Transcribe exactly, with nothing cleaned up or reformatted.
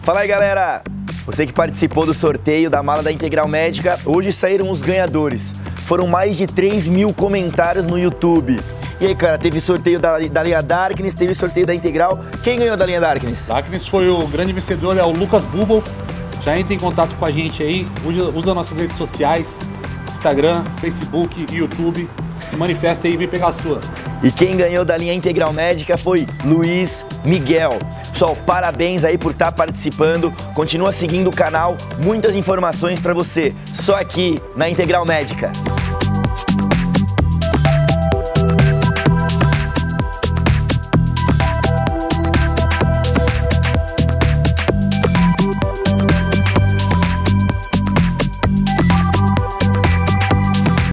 Fala aí, galera! Você que participou do sorteio da mala da Integral Médica, hoje saíram os ganhadores. Foram mais de três mil comentários no YouTube. E aí, cara, teve sorteio da, da linha Darkness, teve sorteio da Integral. Quem ganhou da linha Darkness? Darkness foi o grande vencedor, é o Lucas Bubble. Já entra em contato com a gente aí, usa, usa nossas redes sociais, Instagram, Facebook e YouTube. Se manifesta aí e vem pegar a sua. E quem ganhou da linha Integral Médica foi Luiz Miguel. Pessoal, parabéns aí por estar participando. Continua seguindo o canal, muitas informações para você, só aqui na Integral Médica.